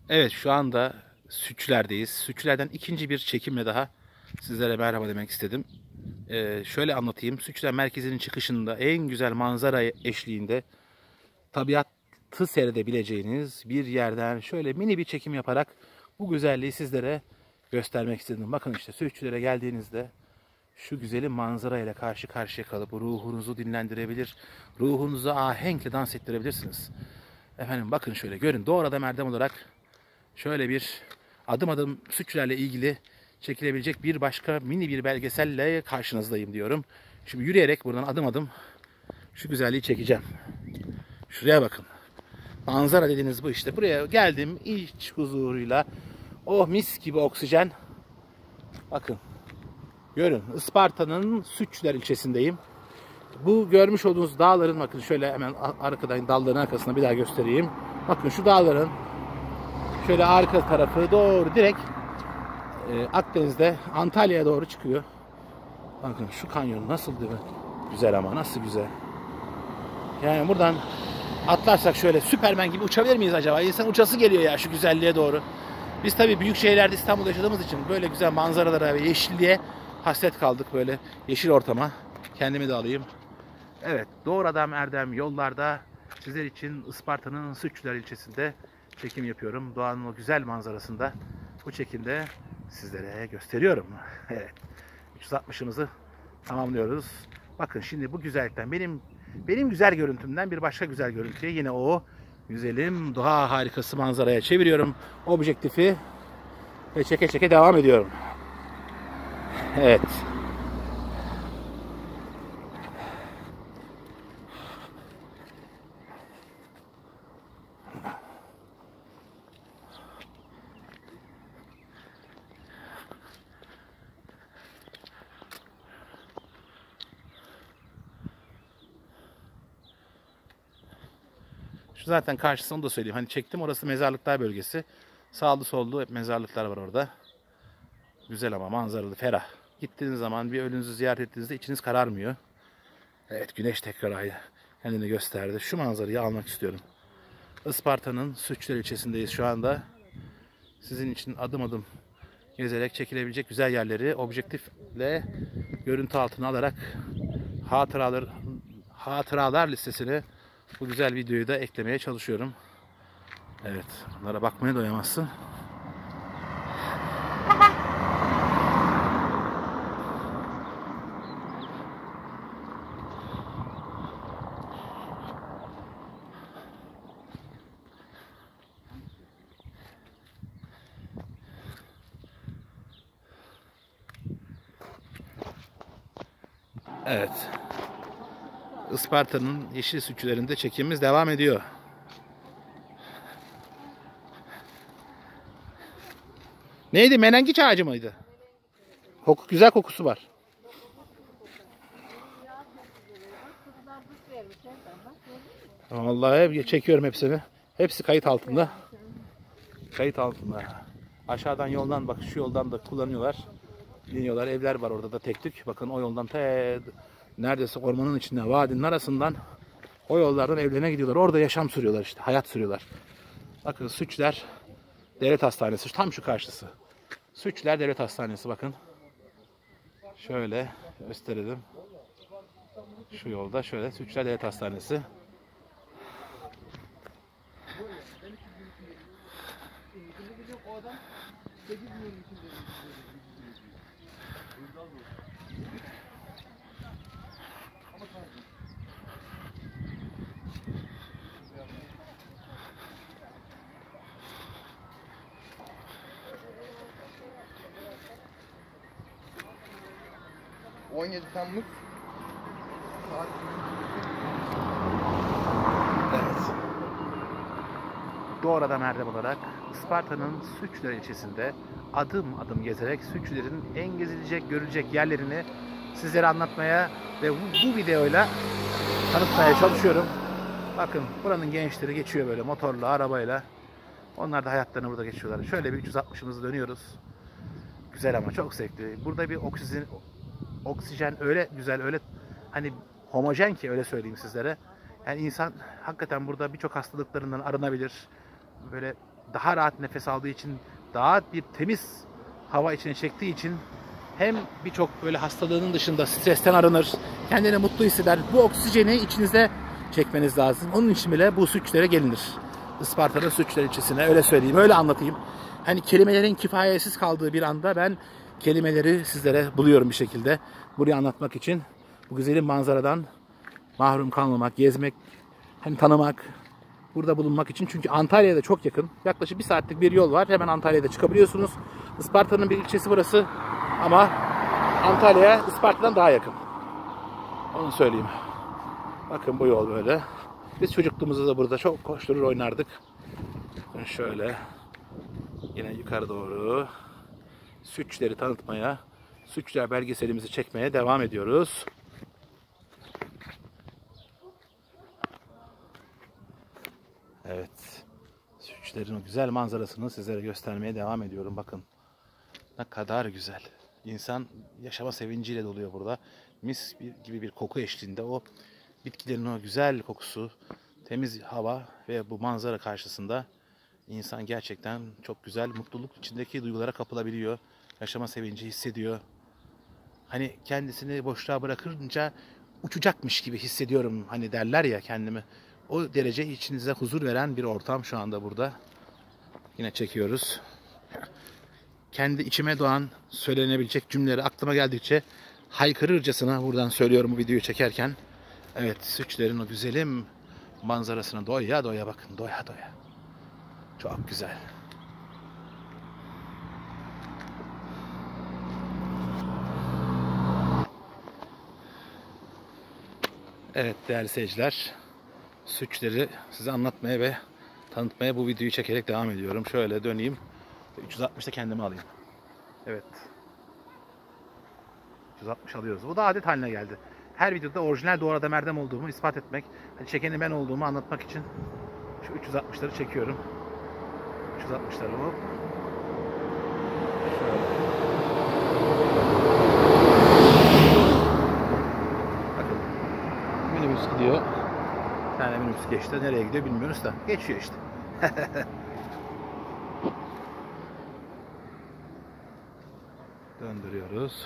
Evet, şu anda Sütçüler'deyiz. Sütçüler'den ikinci bir çekimle daha sizlere merhaba demek istedim. Şöyle anlatayım. Sütçüler merkezinin çıkışında en güzel manzara eşliğinde tabiatı seyredebileceğiniz bir yerden şöyle mini bir çekim yaparak bu güzelliği sizlere göstermek istedim. Bakın işte Sütçüler'e geldiğinizde şu güzelim manzara ile karşı karşıya kalıp ruhunuzu dinlendirebilir, ruhunuzu ahenkle dans ettirebilirsiniz. Efendim bakın şöyle görün. Doğrudan erdem olarak şöyle bir adım adım Sütçüler'le ilgili çekilebilecek bir başka mini bir belgeselle karşınızdayım diyorum. Şimdi yürüyerek buradan adım adım şu güzelliği çekeceğim. Şuraya bakın. Manzara dediğiniz bu işte. Buraya geldim iç huzuruyla. Oh mis gibi oksijen. Bakın. Görün. Isparta'nın Sütçüler ilçesindeyim. Bu görmüş olduğunuz dağların bakın şöyle hemen arkadan dalların arkasına bir daha göstereyim. Bakın şu dağların şöyle arka tarafı doğru direkt Akdeniz'de Antalya'ya doğru çıkıyor. Bakın şu kanyon nasıl değil mi? Güzel ama nasıl güzel. Yani buradan atlarsak şöyle Süpermen gibi uçabilir miyiz acaba? İnsan uçası geliyor ya şu güzelliğe doğru. Biz tabii büyük şehirlerde İstanbul'da yaşadığımız için böyle güzel manzaralara ve yeşilliğe hasret kaldık böyle yeşil ortama. Kendimi de alayım. Evet, Doğru Adam Erdem yollarda sizler için Isparta'nın Sütçüler ilçesinde çekim yapıyorum. Doğanın o güzel manzarasında bu çekimde sizlere gösteriyorum. Evet, 360'ımızı tamamlıyoruz. Bakın şimdi bu güzellikten benim güzel görüntümden bir başka güzel görüntüye yine o güzelim doğa harikası manzaraya çeviriyorum objektifi ve çeke çeke devam ediyorum. Evet. Şu zaten karşısını da söyleyeyim. Hani çektim orası mezarlıklar bölgesi. Sağlı sollu hep mezarlıklar var orada. Güzel ama manzaralı, ferah. Gittiğiniz zaman bir ölünüzü ziyaret ettiğinizde içiniz kararmıyor. Evet güneş tekrar kendini gösterdi. Şu manzarayı almak istiyorum. Isparta'nın Sütçüler ilçesindeyiz şu anda. Sizin için adım adım gezerek çekilebilecek güzel yerleri objektifle görüntü altına alarak hatıralar listesine bu güzel videoyu da eklemeye çalışıyorum. Evet, bunlara bakmaya doyamazsın. Evet. Isparta'nın yeşil sütçülerinde çekimimiz devam ediyor. Neydi? Menengiç ağacı mıydı? Güzel kokusu var. Vallahi çekiyorum hepsini. Hepsi kayıt altında. Kayıt altında. Aşağıdan yoldan bak şu yoldan da kullanıyorlar. İniyorlar. Evler var orada da tek tük. Bakın o yoldan neredeyse ormanın içinde vadinin arasından o yollardan evlerine gidiyorlar. Orada yaşam sürüyorlar işte. Hayat sürüyorlar. Bakın Sütçüler Devlet Hastanesi. Tam şu karşısı. Sütçüler Devlet Hastanesi bakın. Şöyle gösterelim. Şu yolda şöyle Sütçüler Devlet Hastanesi. ...17 Temmuz saat... Evet. Doğrudan erdem olarak Isparta'nın Sütçüler ilçesinde adım adım gezerek Sütçülerin en gezilecek, görülecek yerlerini sizlere anlatmaya ve bu videoyla tanıtmaya çalışıyorum. Bakın buranın gençleri geçiyor böyle motorla, arabayla. Onlar da hayatlarını burada geçiyorlar. Şöyle bir 360'ımızı dönüyoruz. Güzel ama çok zevkli. Burada bir oksijen öyle güzel, öyle hani homojen ki öyle söyleyeyim sizlere. Yani insan hakikaten burada birçok hastalıklarından arınabilir. Böyle daha rahat nefes aldığı için, daha bir temiz hava içine çektiği için hem birçok böyle hastalığının dışında stresten arınır, kendini mutlu hisseder. Bu oksijeni içinize çekmeniz lazım. Onun için bile bu Sütçülere gelinir. Isparta'nın Sütçüler ilçesine, öyle söyleyeyim, öyle anlatayım. Hani kelimelerin kifayetsiz kaldığı bir anda ben kelimeleri sizlere buluyorum bir şekilde. Burayı anlatmak için bu güzelim manzaradan mahrum kalmamak, gezmek, hani tanımak, burada bulunmak için. Çünkü Antalya'ya da çok yakın. Yaklaşık 1 saatlik bir yol var. Hemen Antalya'da çıkabiliyorsunuz. Isparta'nın bir ilçesi burası. Ama Antalya Isparta'dan daha yakın. Onu söyleyeyim. Bakın bu yol böyle. Biz çocukluğumuzda da burada çok koşturur oynardık. Şöyle yine yukarı doğru Sütçüleri tanıtmaya, Sütçüler belgeselimizi çekmeye devam ediyoruz. Evet. Sütçülerin o güzel manzarasını sizlere göstermeye devam ediyorum. Bakın. Ne kadar güzel. İnsan yaşama sevinciyle doluyor burada. Mis gibi bir koku eşliğinde o bitkilerin o güzel kokusu, temiz hava ve bu manzara karşısında insan gerçekten çok güzel, mutluluk içindeki duygulara kapılabiliyor. Yaşama sevinci hissediyor. Hani kendisini boşluğa bırakınca uçacakmış gibi hissediyorum. Hani derler ya kendimi. O derece içinize huzur veren bir ortam şu anda burada. Yine çekiyoruz. Kendi içime doğan söylenebilecek cümleleri aklıma geldikçe haykırırcasına buradan söylüyorum bu videoyu çekerken. Evet, Sütçülerin o güzelim manzarasına doya doya bakın, doya doya. Çok güzel. Evet değerli seyirciler, Sütçüleri size anlatmaya ve tanıtmaya bu videoyu çekerek devam ediyorum. Şöyle döneyim. 360'da kendimi alayım. Evet. 360 alıyoruz. Bu da adet haline geldi. Her videoda orijinal Doğu Adam Erdem olduğumu ispat etmek, hani çekenin ben olduğumu anlatmak için şu 360'ları çekiyorum. 360'ları hop. Şöyle. Bakın. Minibüs gidiyor. Bir tane minibüs geçti. Nereye gidiyor bilmiyoruz da. Geçiyor işte. Döndürüyoruz.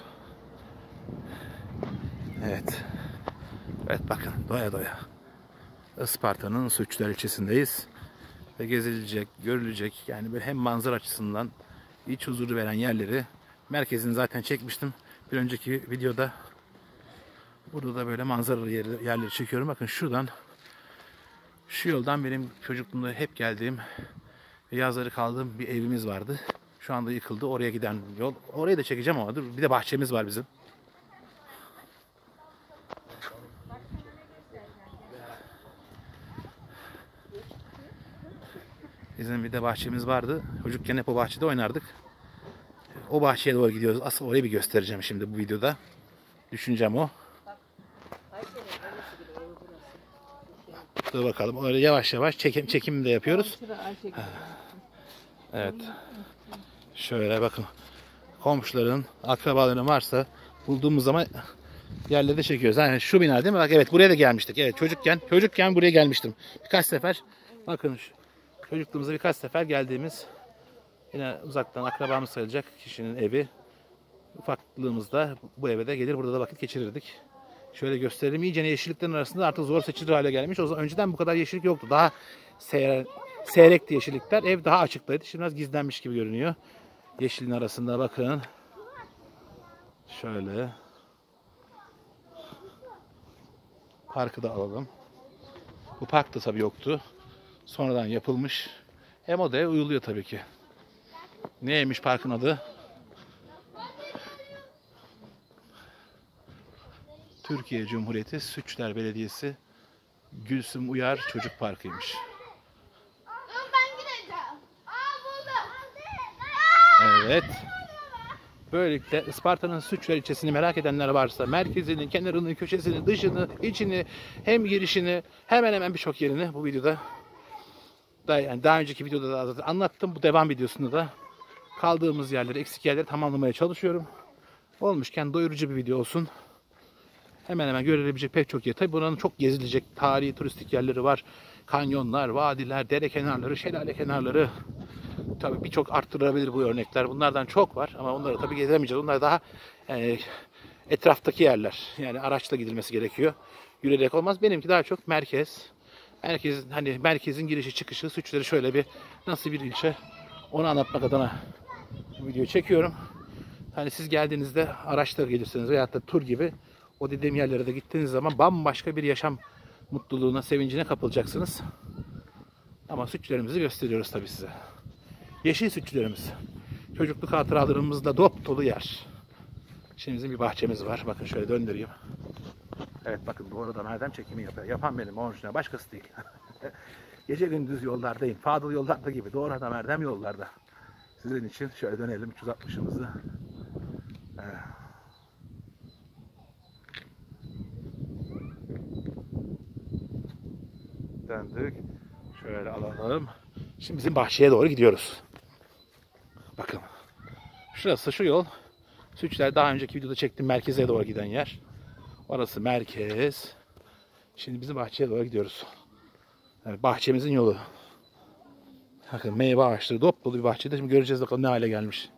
Evet. Evet bakın doya doya. Isparta'nın Sütçüler ilçesindeyiz. Ve gezilecek, görülecek yani böyle hem manzara açısından iç huzuru veren yerleri merkezini zaten çekmiştim. Bir önceki videoda burada da böyle manzaralı yerleri çekiyorum. Bakın şuradan şu yoldan benim çocukluğumda hep geldiğim ve yazları kaldığım bir evimiz vardı. Şu anda yıkıldı. Oraya giden yol. Orayı da çekeceğim ama dur. Bir de bahçemiz var bizim. Bizim bir de bahçemiz vardı. Çocukken hep o bahçede oynardık. O bahçeye doğru gidiyoruz. Asıl orayı bir göstereceğim şimdi bu videoda. Düşüncem o. Dur bakalım. Öyle yavaş yavaş çekim de yapıyoruz. Evet. Şöyle bakın. Komşuların, akrabaların varsa bulduğumuz zaman yerlerde çekiyoruz. Yani şu bina değil mi? Bak evet buraya da gelmiştik. Evet çocukken buraya gelmiştim. Birkaç sefer. Bakın çocukluğumuzda birkaç sefer geldiğimiz yine uzaktan akrabamız sayılacak kişinin evi. Ufaklığımızda bu eve de gelir burada da vakit geçirirdik. Şöyle gösterelim. İyice yeşilliklerin arasında artık zor seçilir hale gelmiş. O zaman önceden bu kadar yeşillik yoktu. Daha seyrekti yeşillikler. Ev daha açıktaydı. Şimdi biraz gizlenmiş gibi görünüyor. Yeşilin arasında bakın. Şöyle. Parkı da alalım. Bu park da tabii yoktu. Sonradan yapılmış. Hem odaya uyuluyor tabii ki. Neymiş parkın adı? Türkiye Cumhuriyeti Sütçüler Belediyesi Gülsüm Uyar Çocuk Parkı'ymış. Ben gideceğim. Evet. Böylelikle Isparta'nın Sütçüler ilçesini merak edenler varsa merkezini, kenarını, köşesini, dışını, içini, hem girişini, hemen hemen birçok yerini bu videoda yani daha önceki videoda da zaten anlattım. Bu devam videosunda da kaldığımız yerleri, eksik yerleri tamamlamaya çalışıyorum. Olmuşken doyurucu bir video olsun. Hemen hemen görülebilecek pek çok yer. Tabii buranın çok gezilecek tarihi, turistik yerleri var. Kanyonlar, vadiler, dere kenarları, şelale kenarları. Bu tabii birçok arttırılabilir bu örnekler. Bunlardan çok var ama onları tabii gezemeyeceğiz. Onlar daha etraftaki yerler. Yani araçla gidilmesi gerekiyor. Yürüyerek olmaz. Benimki daha çok merkez. Merkezin girişi çıkışı, Sütçüleri şöyle bir nasıl bir ilçe onu anlatmak adına bu videoyu çekiyorum. Hani siz geldiğinizde araçla gelirseniz veyahut da tur gibi o dediğim yerlere de gittiğiniz zaman bambaşka bir yaşam mutluluğuna, sevincine kapılacaksınız. Ama sütçülerimizi gösteriyoruz tabii size. Yeşil sütçülerimiz. Çocukluk hatıralarımızla dop dolu yer. Şimdi bizim bir bahçemiz var. Bakın şöyle döndüreyim. Evet bakın bu arada Erdem çekimi yapıyor. Yapan benim orijinal. Başkası değil. Gece gündüz yollardayım. Fadıl yollarda gibi. Doğru adam Erdem yollarda. Sizin için şöyle dönelim 360'ımızı. Evet. Döndük. Şöyle alalım. Şimdi bizim bahçeye doğru gidiyoruz. Bakın. Şurası şu yol. Sütçüler daha önceki videoda çektiğim merkeze doğru giden yer. Orası merkez. Şimdi bizim bahçeye doğru gidiyoruz. Yani bahçemizin yolu. Bakın meyve ağaçları dop dolu bir bahçede. Şimdi göreceğiz bakalım ne hale gelmiş.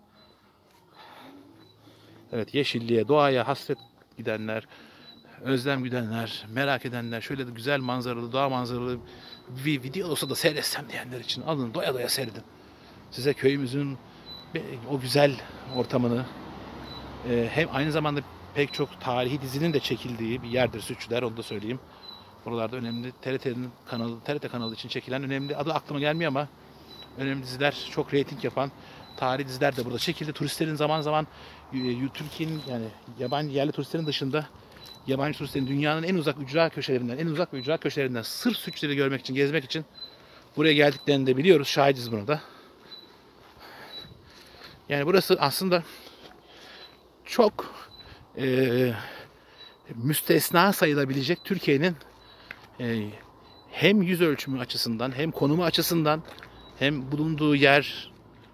Evet yeşilliğe, doğaya hasret gidenler, özlem gidenler, merak edenler, şöyle de güzel manzaralı, doğa manzaralı bir video olsa da seyretsem diyenler için alın doya doya seyredin. Size köyümüzün o güzel ortamını hem aynı zamanda pek çok tarihi dizinin de çekildiği bir yerdir Sütçüler, onu da söyleyeyim. Buralarda önemli TRT kanalı için çekilen önemli, adı aklıma gelmiyor ama önemli diziler, çok reyting yapan tarihi diziler de burada çekildi. Turistlerin zaman zaman Türkiye'nin yani yabancı yerli turistlerin dışında yabancı turistlerin dünyanın en uzak ve ücra köşelerinden sırf Sütçüleri görmek için, gezmek için buraya geldiklerini de biliyoruz. Şahidiz buna da. Yani burası aslında çok müstesna sayılabilecek Türkiye'nin hem yüz ölçümü açısından hem konumu açısından hem bulunduğu yer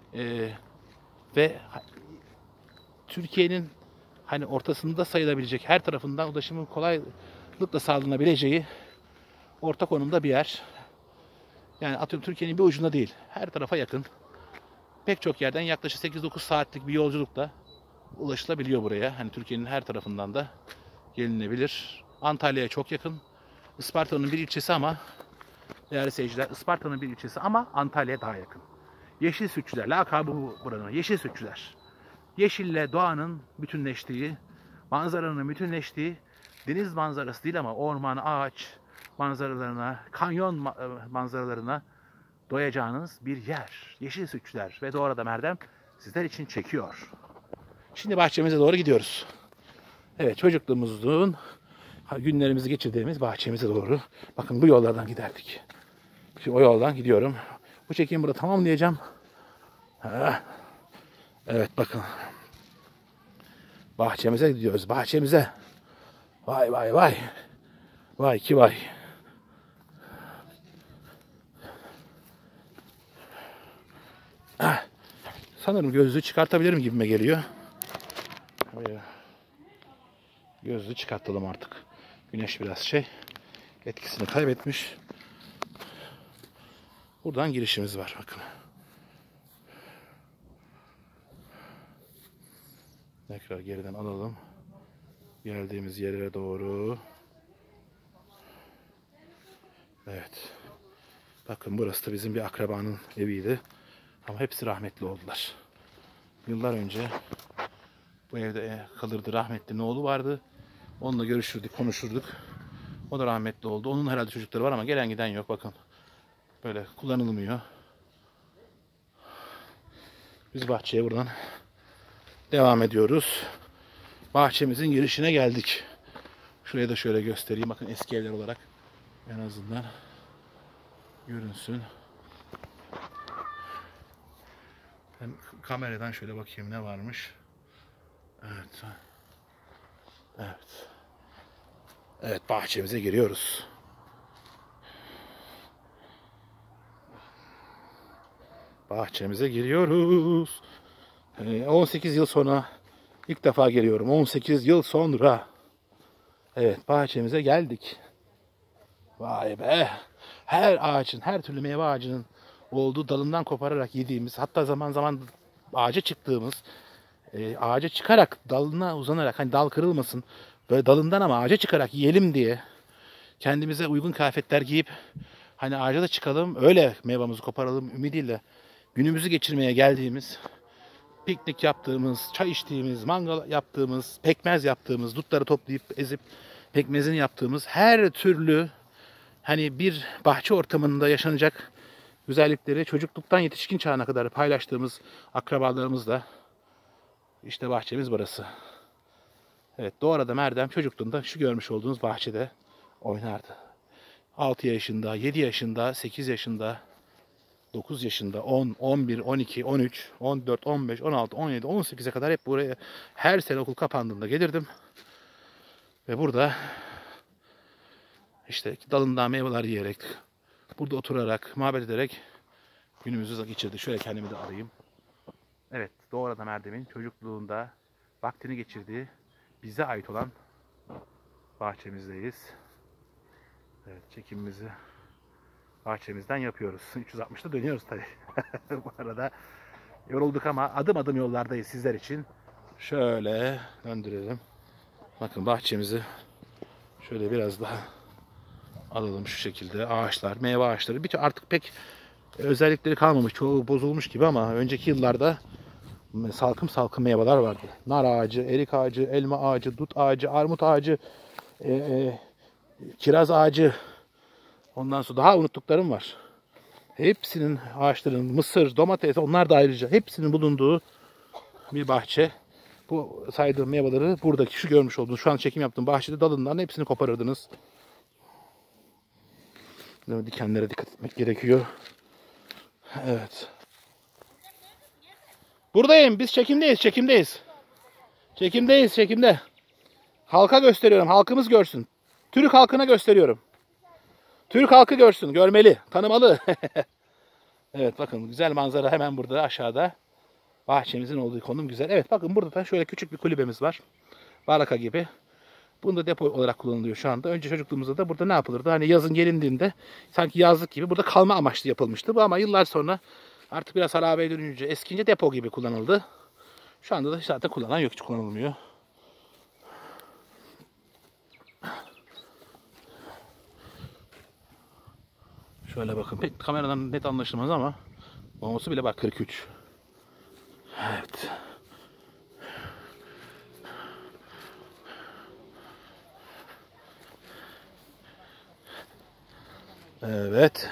ve Türkiye'nin hani ortasında sayılabilecek her tarafından ulaşımın kolaylıkla sağlanabileceği orta konumda bir yer. Yani atıyorum Türkiye'nin bir ucunda değil, her tarafa yakın. Pek çok yerden yaklaşık 8-9 saatlik bir yolculukla ulaşılabiliyor buraya. Hani Türkiye'nin her tarafından da gelinebilir. Antalya'ya çok yakın. Isparta'nın bir ilçesi ama değerli seyirciler, Isparta'nın bir ilçesi ama Antalya'ya daha yakın. Yeşil Sütçüler, lakabı bu buranın. Yeşil Sütçüler. Yeşille doğanın bütünleştiği, manzaranın bütünleştiği, deniz manzarası değil ama orman, ağaç manzaralarına, kanyon manzaralarına doyacağınız bir yer. Yeşil Sütçüler ve Doğru Adam Erdem sizler için çekiyor. Şimdi bahçemize doğru gidiyoruz. Evet, çocukluğumuzun günlerimizi geçirdiğimiz bahçemize doğru. Bakın bu yollardan giderdik. Şimdi o yoldan gidiyorum. Bu çekimi burada tamamlayacağım. Evet bakın. Bahçemize gidiyoruz. Bahçemize. Vay vay vay. Vay ki vay. Sanırım gözlüğü çıkartabilirim gibime geliyor. Gözlüğü çıkartalım artık. Güneş biraz etkisini kaybetmiş. Buradan girişimiz var bakın. Tekrar geriden alalım. Geldiğimiz yerlere doğru. Evet. Bakın burası da bizim bir akrabanın eviydi. Ama hepsi rahmetli oldular. Yıllar önce bu evde kalırdı rahmetli oğlu vardı. Onunla görüşürdük, konuşurduk. O da rahmetli oldu. Onun herhalde çocukları var ama gelen giden yok. Bakın. Böyle kullanılmıyor. Biz bahçeye buradan devam ediyoruz. Bahçemizin girişine geldik. Şuraya da şöyle göstereyim. Bakın eski evler olarak en azından görünsün. Ben kameradan şöyle bakayım ne varmış. Evet. Evet. Evet, bahçemize giriyoruz. Bahçemize giriyoruz. 18 yıl sonra ilk defa geliyorum. 18 yıl sonra. Evet, bahçemize geldik. Vay be. Her ağacın, her türlü meyve ağacının olduğu dalından kopararak yediğimiz, hatta zaman zaman ağaca çıktığımız, ağaca çıkarak dalına uzanarak, hani dal kırılmasın, böyle dalından ama ağaca çıkarak yiyelim diye kendimize uygun kıyafetler giyip hani ağaca da çıkalım, öyle meyvamızı koparalım ümidiyle günümüzü geçirmeye geldiğimiz, piknik yaptığımız, çay içtiğimiz, mangal yaptığımız, pekmez yaptığımız, dutları toplayıp ezip pekmezini yaptığımız her türlü hani bir bahçe ortamında yaşanacak güzellikleri çocukluktan yetişkin çağına kadar paylaştığımız akrabalarımızla, işte bahçemiz burası. Evet, Doğra'da Erdem çocukluğunda şu görmüş olduğunuz bahçede oynardı. 6 yaşında, 7 yaşında, 8 yaşında, 9 yaşında, 10, 11, 12, 13, 14, 15, 16, 17, 18'e kadar hep buraya her sene okul kapandığında gelirdim. Ve burada işte dalından meyveler yiyerek, burada oturarak, muhabbet ederek günümüzü geçirdi. Şöyle kendimi de arayayım. Evet, Doğra'da Erdem'in çocukluğunda vaktini geçirdiği, bize ait olan bahçemizdeyiz. Evet, çekimimizi bahçemizden yapıyoruz. 360'da dönüyoruz tabii. Bu arada yorulduk ama adım adım yollardayız sizler için. Şöyle döndürelim. Bakın bahçemizi şöyle biraz daha alalım şu şekilde. Ağaçlar, meyve ağaçları. Artık pek özellikleri kalmamış. Çoğu bozulmuş gibi ama önceki yıllarda salkım salkım meyveler vardı. Nar ağacı, erik ağacı, elma ağacı, dut ağacı, armut ağacı, kiraz ağacı. Ondan sonra daha unuttuklarım var. Hepsinin ağaçların, mısır, domates, onlar da ayrıca hepsinin bulunduğu bir bahçe. Bu saydığım meyveleri buradaki şu görmüş olduğunuz, şu an çekim yaptığım bahçede dalından hepsini koparırdınız. Dikenlere dikkat etmek gerekiyor. Evet. Buradayım. Biz çekimdeyiz. Çekimde. Halka gösteriyorum. Halkımız görsün. Türk halkına gösteriyorum. Türk halkı görsün. Görmeli. Tanımalı. Evet, bakın güzel manzara hemen burada aşağıda. Bahçemizin olduğu konum güzel. Evet, bakın burada da şöyle küçük bir kulübemiz var. Baraka gibi. Bunda depo olarak kullanılıyor şu anda. Önce çocukluğumuzda da burada ne yapılırdı? Hani yazın gelindiğinde sanki yazlık gibi burada kalma amaçlı yapılmıştı. Bu ama yıllar sonra artık biraz harabeye dönünce, eskince depo gibi kullanıldı. Şu anda da zaten kullanan yok, hiç kullanılmıyor. Şöyle bakın, pek kameradan net anlaşılmaz ama bombası bile bak 43. Evet. Evet.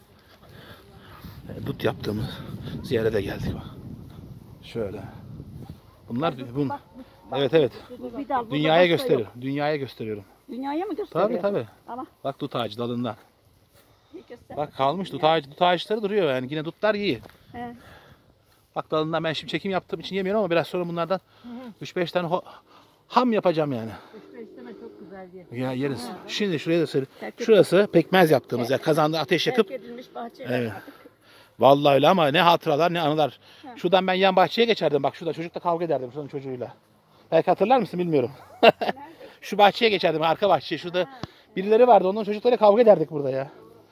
Dut yaptığımız ziyarete geldik. Şöyle. Bunlar evet. Dünyaya gösteriyorum. Dünyaya gösteriyorum. Dünyaya mı gösteriyor? Tabii. Ama Bak dut ağacı dalından. göster. Bak kalmış dut ağaçları duruyor yani. Yine dutlar iyi. He. Bak dalından ben şimdi çekim yaptığım için yemiyorum ama biraz sonra bunlardan 3-5 tane ham yapacağım yani. Çok güzel yer. Ya yeriz. Şimdi şuraya da söyle. Şurası pekmez yaptığımız ya. Kazanda ateş yakıp. Terk edilmiş bahçeler Evet. artık. Vallahi öyle ama ne hatıralar ne anılar. Şuradan ben yan bahçeye geçerdim. Bak şurada çocukla kavga ederdim şuranın çocuğuyla. Belki hatırlar mısın bilmiyorum. Şu bahçeye geçerdim, arka bahçeye. Şurada birileri vardı. Onların çocuklarıyla kavga ederdik burada ya.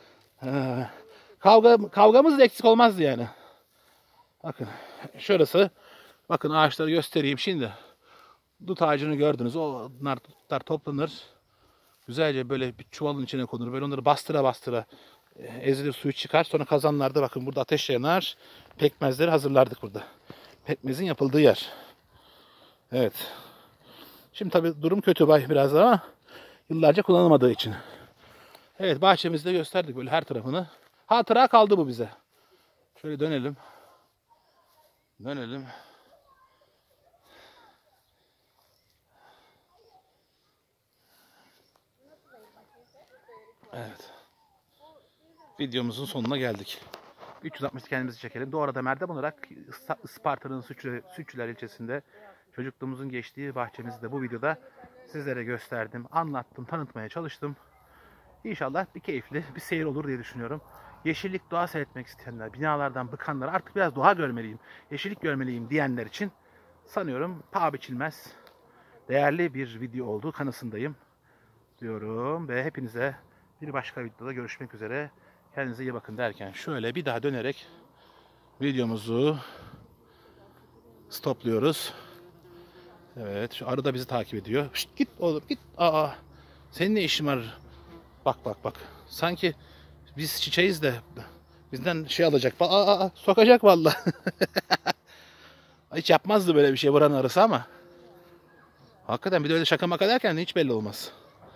Kavgamız da eksik olmazdı yani. Bakın şurası. Bakın ağaçları göstereyim şimdi. Dut ağacını gördünüz. Onlar dutlar toplanır. Güzelce böyle bir çuvalın içine konur. Böyle onları bastıra ezilir, suyu çıkar. Sonra kazanlarda bakın burada ateş yanar. Pekmezleri hazırlardık burada. Pekmezin yapıldığı yer. Evet. Şimdi tabii durum kötü biraz ama yıllarca kullanılmadığı için. Evet, bahçemizde gösterdik böyle her tarafını. Hatıra kaldı bu bize. Şöyle dönelim. Evet. Videomuzun sonuna geldik. 360 kendimizi çekelim. Doğra'da Erdem olarak Isparta'nın Sütçüler ilçesinde çocukluğumuzun geçtiği bahçemizi de bu videoda sizlere gösterdim, anlattım, tanıtmaya çalıştım. İnşallah bir keyifli bir seyir olur diye düşünüyorum. Yeşillik, doğa seyretmek isteyenler, binalardan bıkanlar, artık biraz doğa görmeliyim, yeşillik görmeliyim diyenler için sanıyorum paha biçilmez değerli bir video olduğu kanısındayım diyorum ve hepinize bir başka videoda görüşmek üzere. kendinize iyi bakın derken şöyle bir daha dönerek videomuzu stopluyoruz. Evet, şu arı da bizi takip ediyor. Şşt, git oğlum git. Aa, senin ne işin var? Bak bak bak. Sanki biz çiçeğiz de bizden şey alacak. Sokacak vallahi. Hiç yapmazdı böyle bir şey buranın arısı ama. Hakikaten bir de öyle şaka maka derken hiç belli olmaz.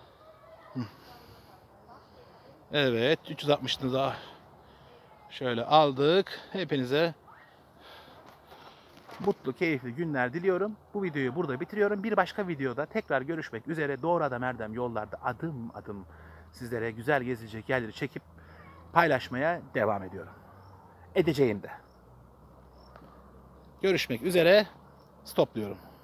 Evet, 360'ını daha şöyle aldık. Hepinize mutlu, keyifli günler diliyorum. Bu videoyu burada bitiriyorum. Bir başka videoda tekrar görüşmek üzere. Doğru Adam Erdem yollarda adım adım sizlere güzel gezilecek yerleri çekip paylaşmaya devam ediyorum. Edeceğim de. Görüşmek üzere. Stopluyorum.